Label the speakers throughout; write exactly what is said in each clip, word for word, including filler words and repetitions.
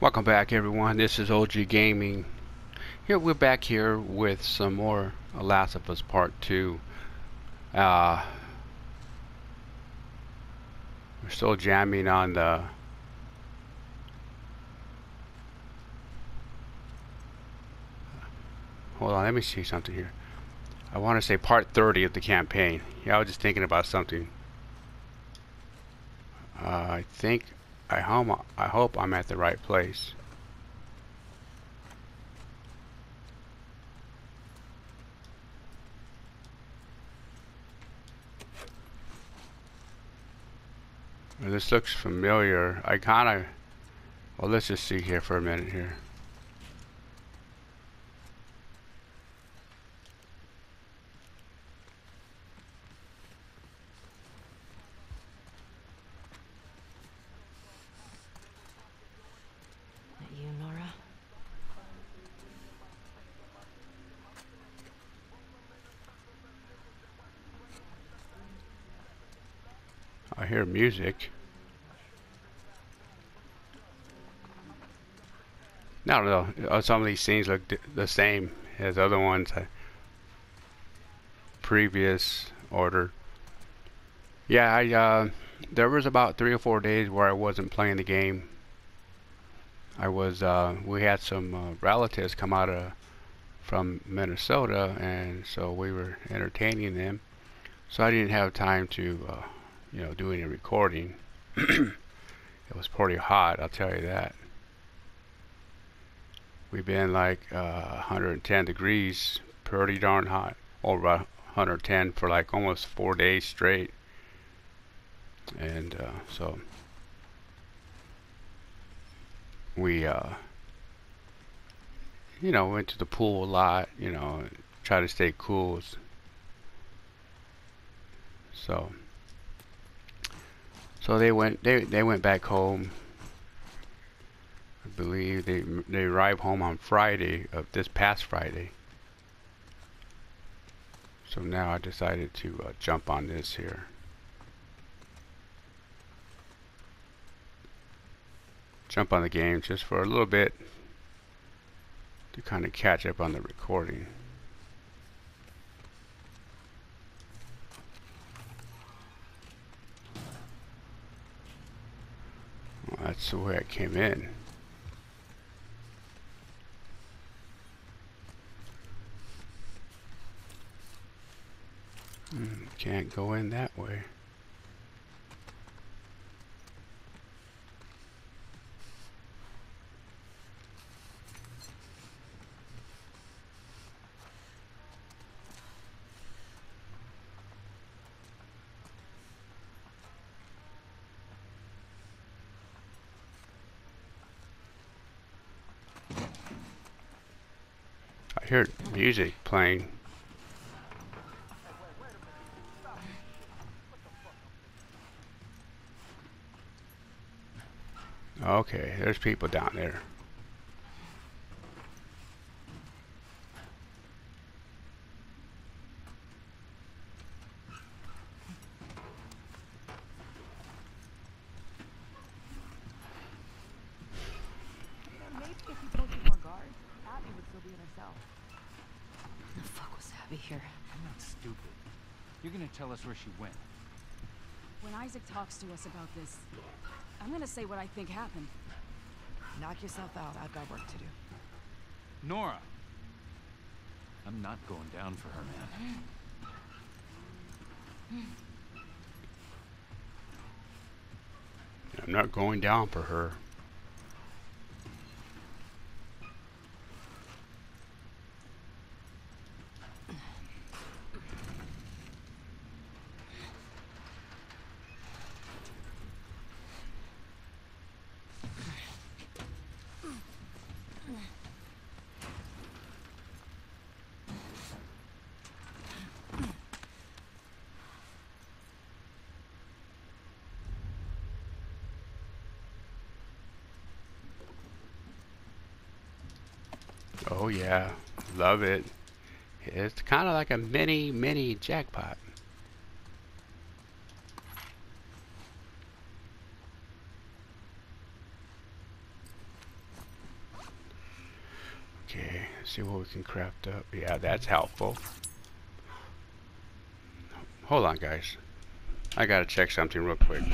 Speaker 1: Welcome back, everyone. This is O G Gaming. Here we're back here with some more Last of Us Part Two. Uh, we're still jamming on the. Hold on, let me see something here. I want to say Part thirty of the campaign. Yeah, I was just thinking about something. Uh, I think I hope I hope I'm at the right place. This looks familiar. I kind of. Well, let's just see here for a minute here.
Speaker 2: That you, Nora?
Speaker 1: I hear music. I don't know. Some of these scenes look the same as other ones. Previous order. Yeah, I uh, there was about three or four days where I wasn't playing the game. I was. Uh, we had some uh, relatives come out of from Minnesota, and so we were entertaining them. So I didn't have time to, uh, you know, do any recording. It was pretty hot, I'll tell you that. We've been like uh, one hundred ten degrees, pretty darn hot. Over one hundred ten for like almost four days straight. And uh, so we, uh, you know, went to the pool a lot, you know, try to stay cool. So, so they went, they, they went back home. I believe they they arrived home on Friday of this past Friday. So now I decided to uh, jump on this here. Jump on the game just for a little bit to kind of catch up on the recording. Well, that's the way I came in. Mm, can't go in that way. I hear music playing. Okay, there's people down there.
Speaker 3: Maybe if you posted more guards, Abby would still be in her cell.
Speaker 2: The fuck was Abby here?
Speaker 4: I'm not stupid. You're gonna tell us where she went.
Speaker 3: When Isaac talks to us about this, I'm gonna say what I think happened.
Speaker 5: Knock yourself out. I've got work to do.
Speaker 4: Nora! I'm not going down for her, man.
Speaker 1: I'm not going down for her. Oh yeah, love it. It's kind of like a mini, mini jackpot. see what we can craft up. Yeah, that's helpful. Hold on, guys. I gotta check something real quick.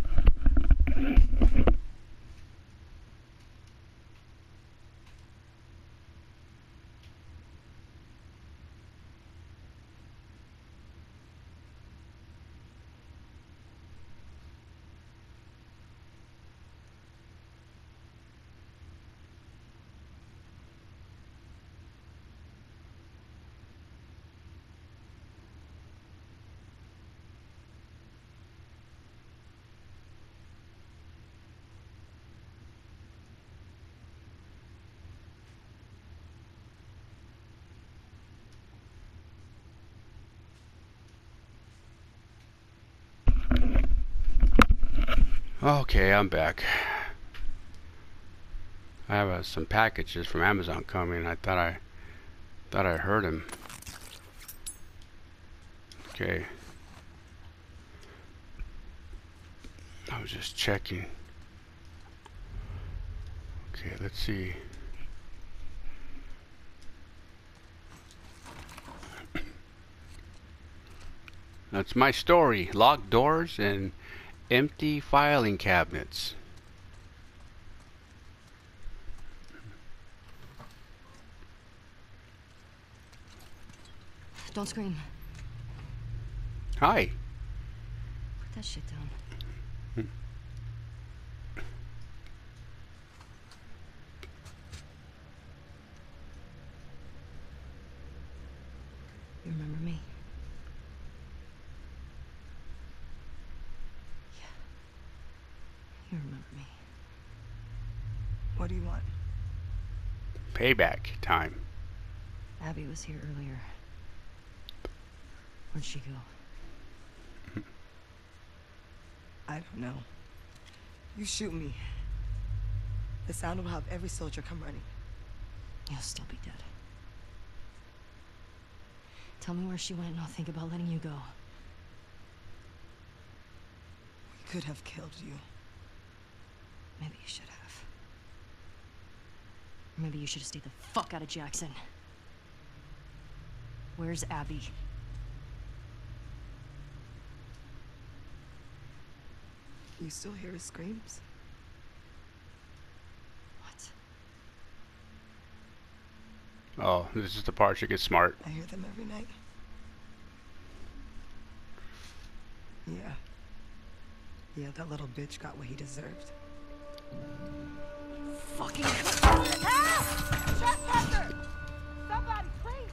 Speaker 1: Okay, I'm back. I have uh, some packages from Amazon coming. I thought I thought I heard him. Okay. I was just checking. Okay, let's see. That's my story. Locked doors and empty filing cabinets.
Speaker 2: Don't scream.
Speaker 1: Hi.
Speaker 2: Put that shit down.
Speaker 1: Hmm.
Speaker 2: You remember me? You remember me.
Speaker 5: What do you want?
Speaker 1: Payback time.
Speaker 2: Abby was here earlier. Where'd she go?
Speaker 5: I don't know. You shoot me. The sound will have every soldier come running.
Speaker 2: You'll still be dead. Tell me where she went and I'll think about letting you go.
Speaker 5: We could have killed you.
Speaker 2: Maybe you should have. Or maybe you should have stayed the fuck out of Jackson. Where's Abby?
Speaker 5: You still hear his screams?
Speaker 2: What?
Speaker 1: Oh, this is the part you get smart.
Speaker 5: I hear them every night. Yeah. Yeah, that little bitch got what he deserved.
Speaker 2: Fucking
Speaker 5: Help! Trespassers! Somebody, please!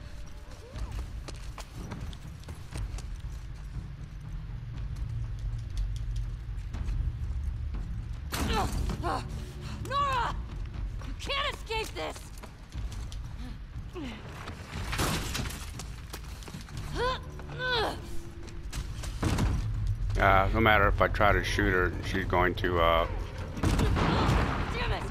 Speaker 2: Nora! You can't escape this!
Speaker 1: Uh, no matter if I try to shoot her, she's going to, uh...
Speaker 2: Damn it!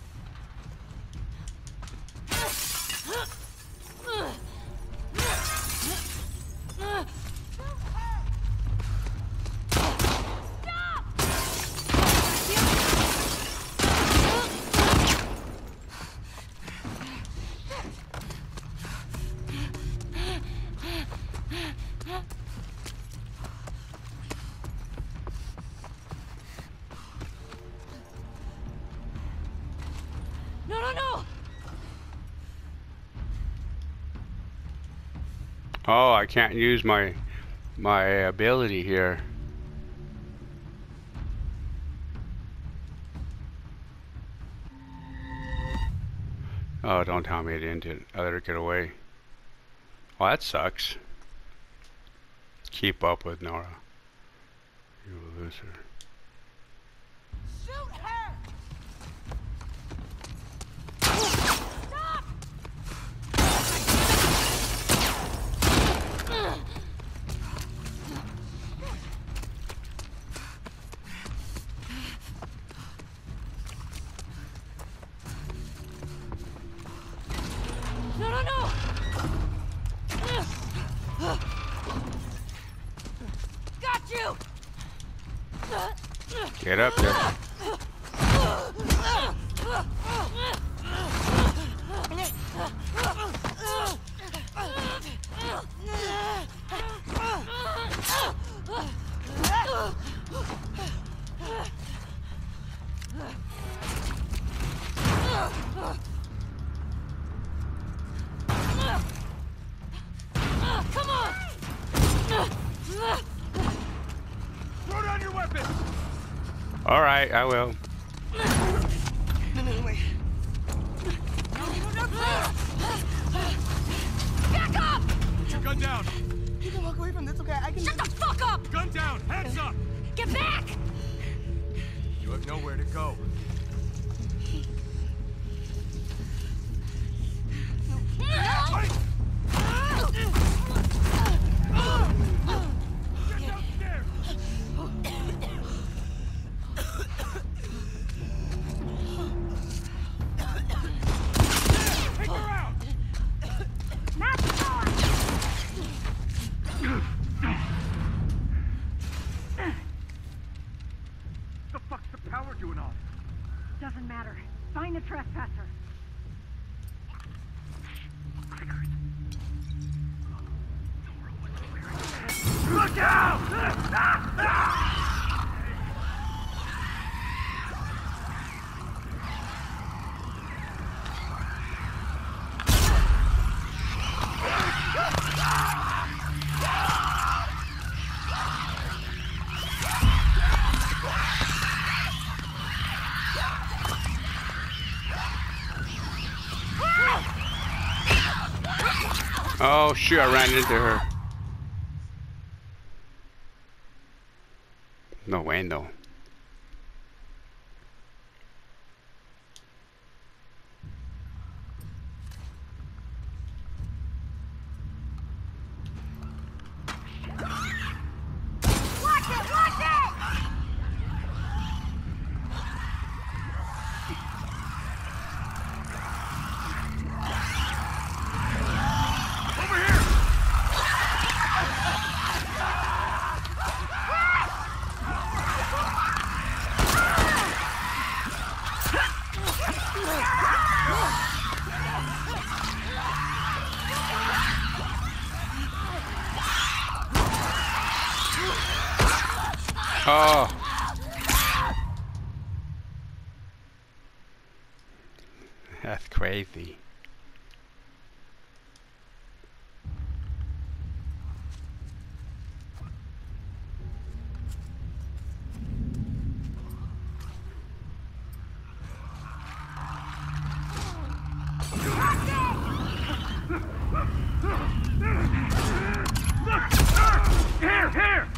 Speaker 2: No, no, no!
Speaker 1: Oh, I can't use my my ability here. Oh, don't tell me it ended. I let her get away. Well, that sucks. Keep up with Nora. You will lose her.
Speaker 5: Shoot her!
Speaker 2: No, no, no! Got you!
Speaker 1: Get up there. All right, I will.
Speaker 5: No, no, wait.
Speaker 2: Back up!
Speaker 4: Put your gun down.
Speaker 5: You can walk away from this, okay? I can.
Speaker 2: Shut the fuck up!
Speaker 4: Gun down. Hands up.
Speaker 2: Get back!
Speaker 4: You have nowhere to go. Wait. Get downstairs. Take her out. The fuck's the power doing off?
Speaker 6: Doesn't matter. Find the trespasser.
Speaker 4: Look out!
Speaker 1: Oh shoot, I ran into her. No way, no.
Speaker 6: Watch it! Watch it!
Speaker 4: Over here!
Speaker 1: Oh. That's crazy.
Speaker 4: Here, here!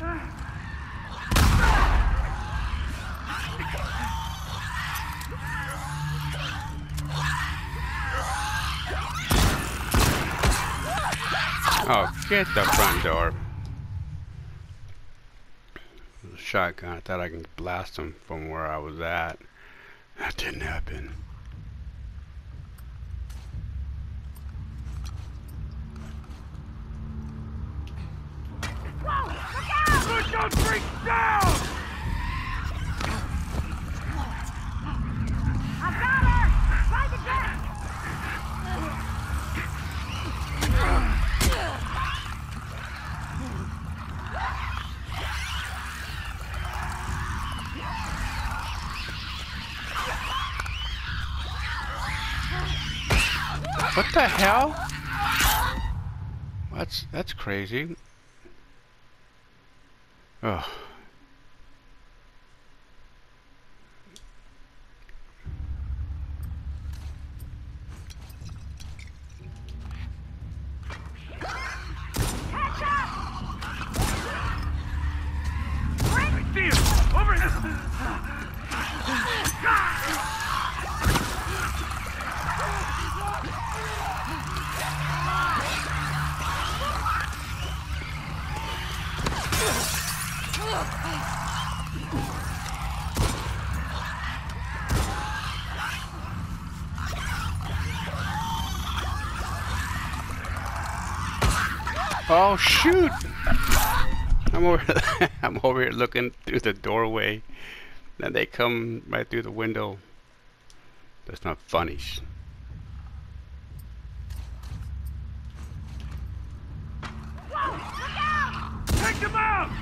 Speaker 1: Oh, get the front door. Shotgun. I thought I could blast him from where I was at. That didn't happen.
Speaker 6: Whoa! Look out!
Speaker 4: Push those freaks down!
Speaker 6: I've got her! Find the jet!
Speaker 1: What the hell? That's that's crazy. Oh.
Speaker 4: I see him! Over here!
Speaker 1: Oh shoot! I'm over. I'm over here looking through the doorway. Then they come right through the window. That's not funny.
Speaker 4: Take him out!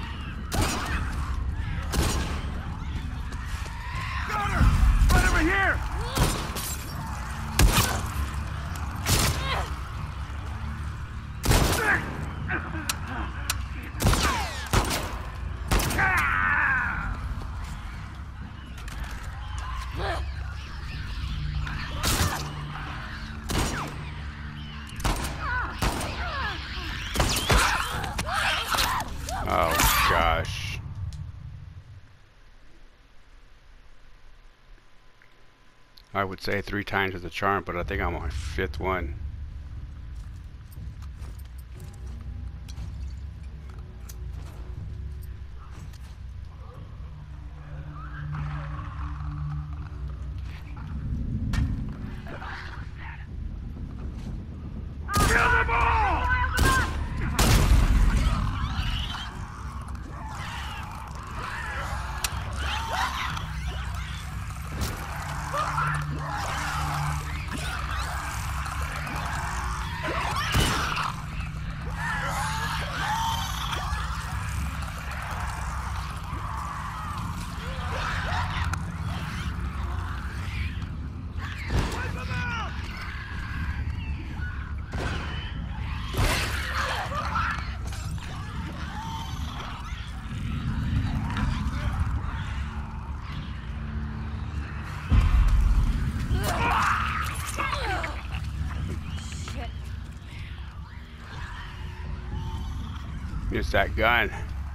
Speaker 4: Got her! Right over here!
Speaker 1: I would say three times is the charm, but I think I'm on my fifth one. It's that gun.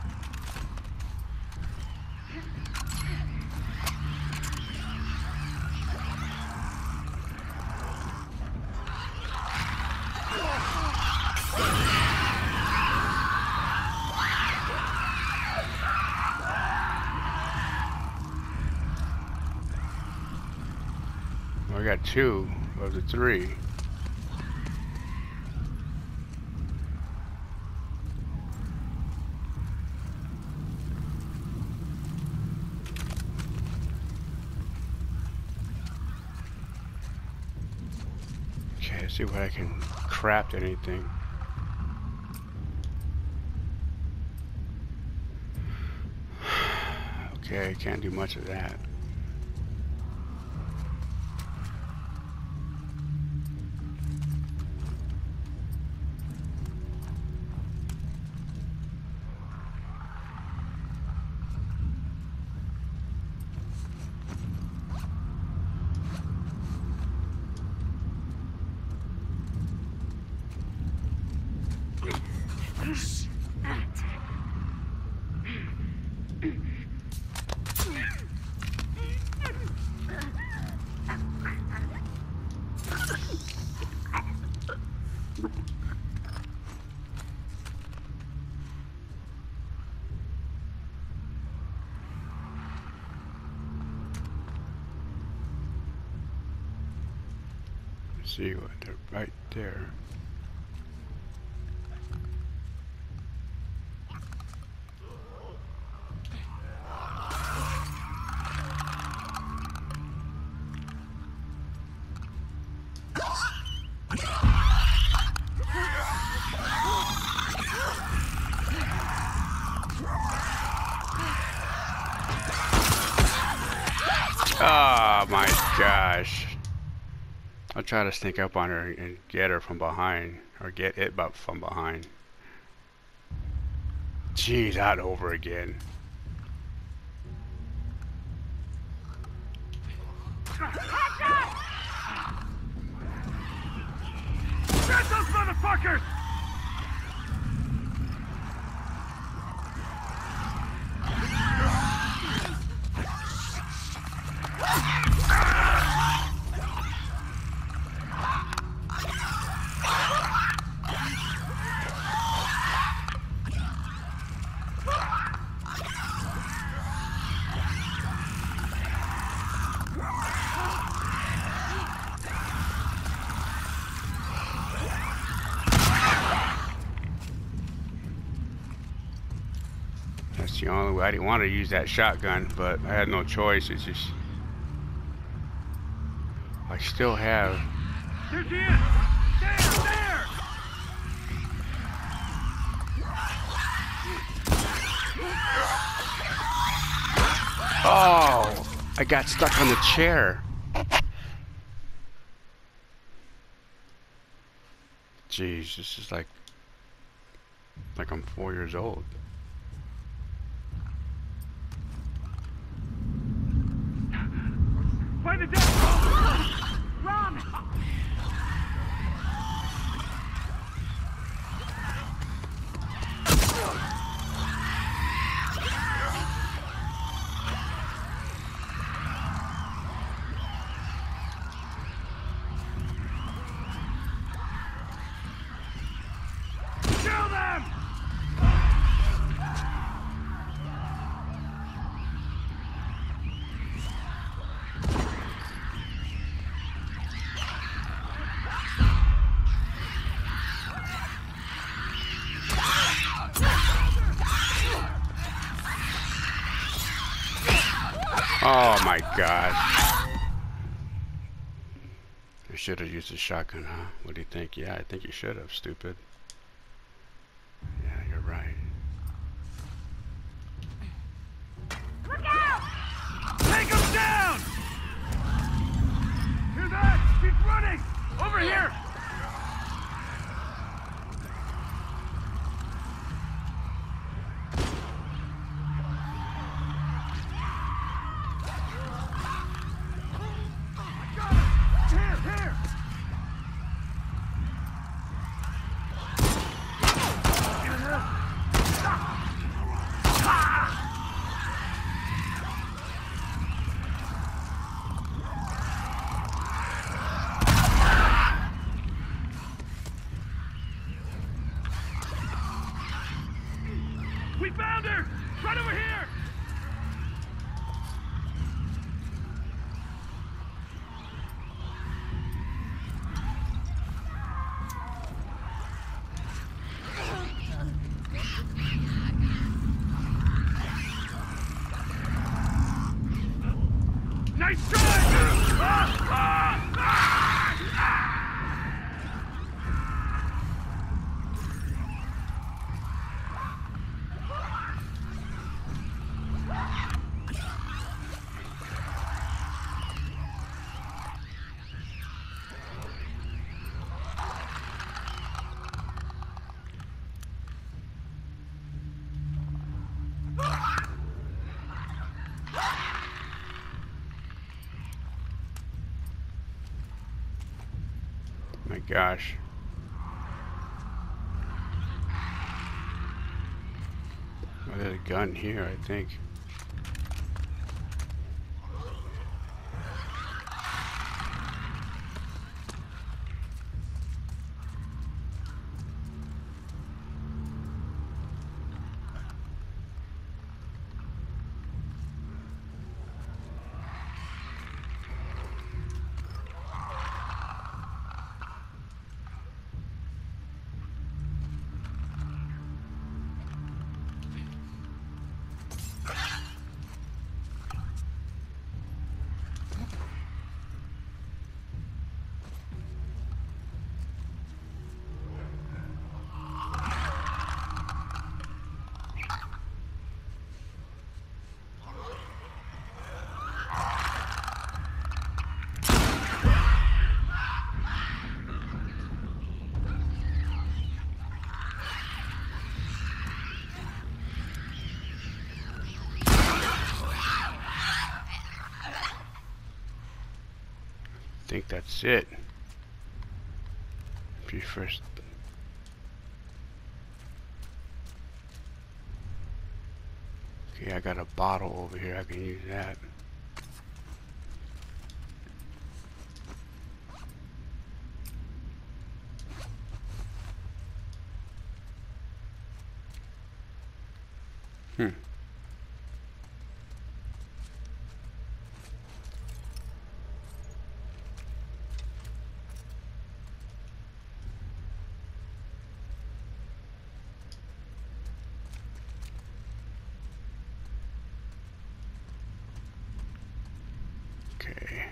Speaker 1: Well, I got two of the three. See what I can craft anything. Okay, can't do much of that. See what they're right there. Oh my gosh. I'll try to sneak up on her and get her from behind, or get it but from behind. Geez, that over again.
Speaker 6: Get those motherfuckers!
Speaker 1: That's the only way. I didn't want to use that shotgun, but I had no choice. It's just I still have.
Speaker 6: There she is! There! There!
Speaker 1: Oh, I got stuck on the chair. Jeez, this is like like I'm four years old.
Speaker 6: Find the death! Run!
Speaker 1: Oh my god. I should have used a shotgun, huh? What do you think? Yeah, I think you should have, stupid. Yeah, you're right.
Speaker 2: Look out!
Speaker 6: Take him down! Hear that? He's running! Over here! Here, here! We found her! Right over here! Nice try! Ah, ah, ah, ah.
Speaker 1: My gosh. Oh, there's a gun here, I think. I think that's it. If you first. Okay, I got a bottle over here. I can use that. Hmm. Okay.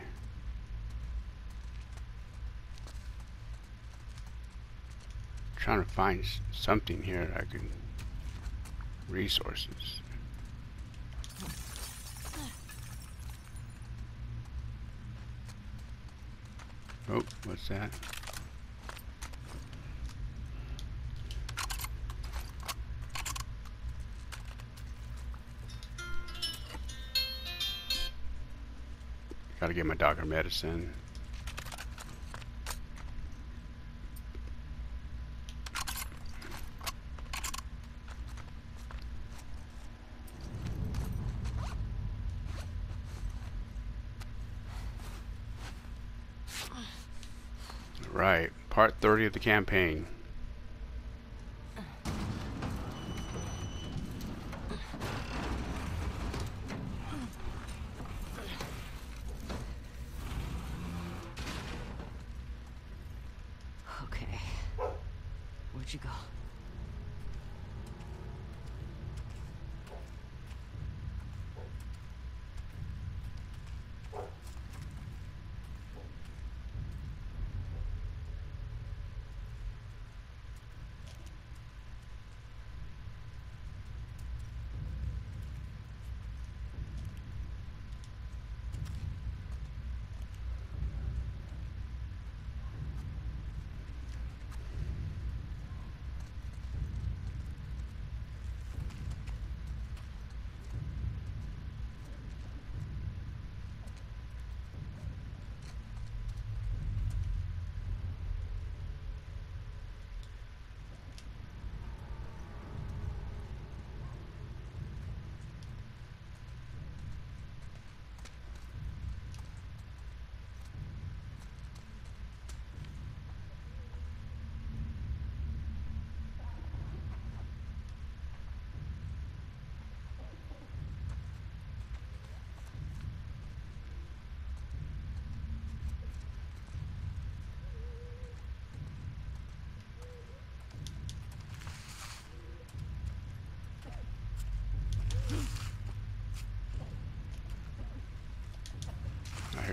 Speaker 1: Trying to find s- something here that I can. Resources. Oh, what's that? Gotta get my doctor medicine. Right, part thirty of the campaign.
Speaker 3: Okay. Where'd you go?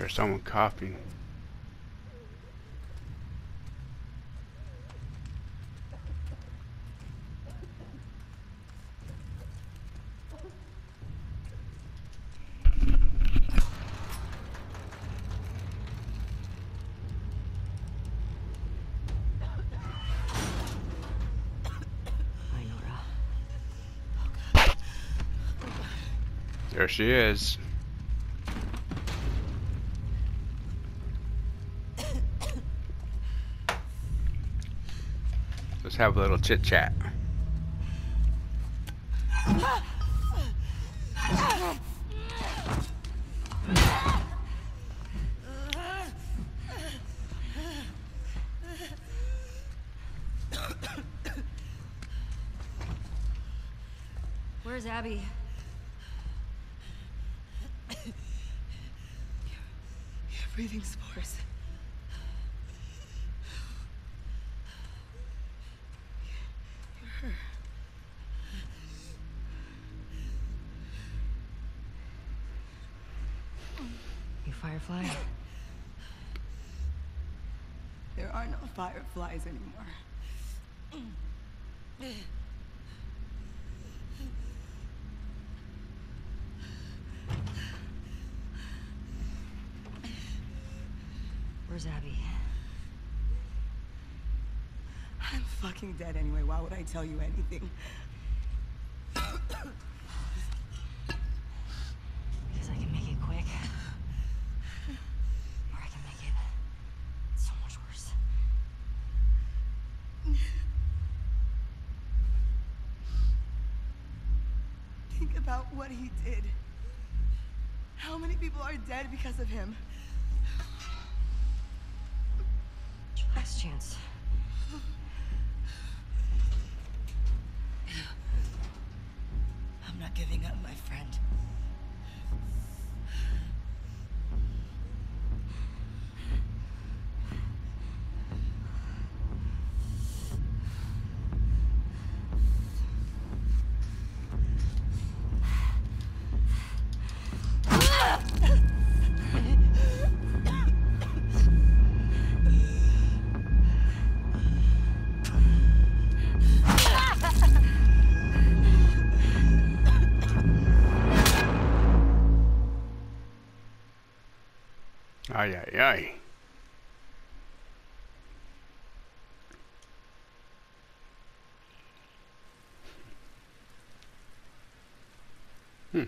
Speaker 1: hear someone coughing.
Speaker 5: Hi, Nora.
Speaker 1: There she is. Let's have a little chit chat.
Speaker 3: Where's Abby?
Speaker 5: You're breathing spores. You're her.
Speaker 3: You Firefly?
Speaker 5: There are no fireflies anymore.
Speaker 3: Where's Abby?
Speaker 5: I'm fucking dead anyway. Why would I tell you anything?
Speaker 3: Because I can make it quick. Or I can make it so much worse.
Speaker 5: Think about what he did. How many people are dead because of him?
Speaker 3: Last chance.
Speaker 5: I'm not giving up, my friend.
Speaker 1: Ay, ay, ay. Hmm.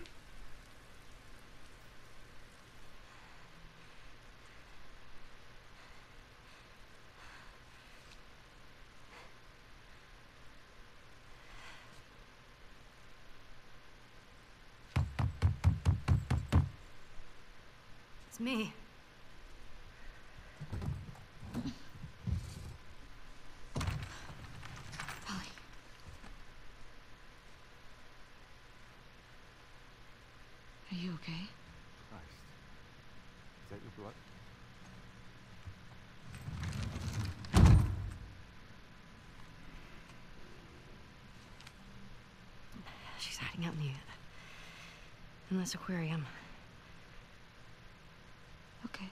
Speaker 3: It's me. Polly. Are you okay?
Speaker 4: Christ. Is that your blood?
Speaker 3: She's hiding out in the... in this aquarium. Okay.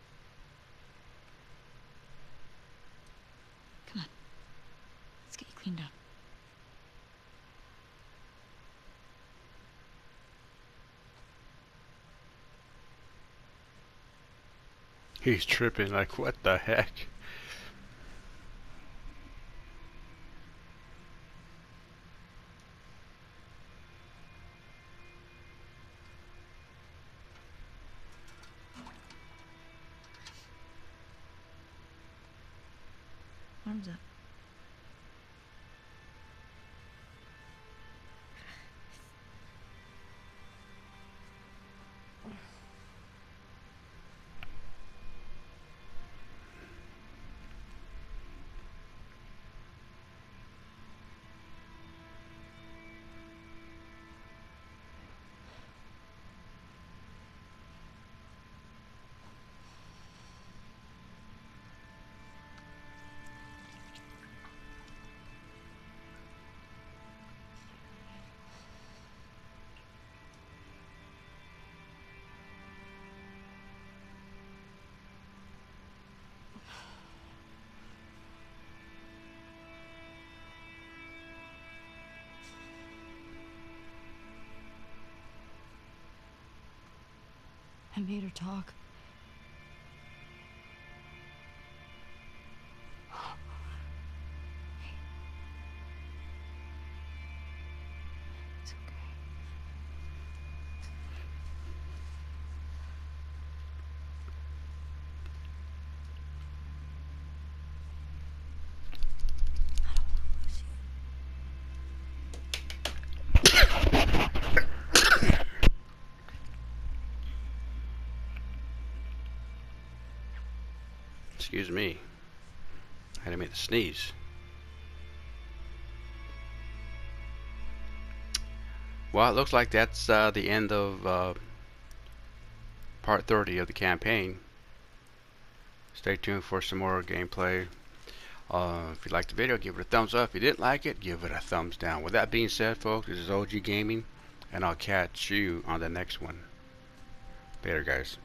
Speaker 3: Come on. Let's get you cleaned up.
Speaker 1: He's tripping like, what the heck?
Speaker 3: Arms up.
Speaker 5: I made her talk. It's okay. I don't want to lose you.
Speaker 1: Excuse me. I had to make the sneeze. Well, it looks like that's uh, the end of uh, part thirty of the campaign. Stay tuned for some more gameplay. Uh, if you liked the video, give it a thumbs up. If you didn't like it, give it a thumbs down. With that being said, folks, this is O G Gaming, and I'll catch you on the next one. Later, guys.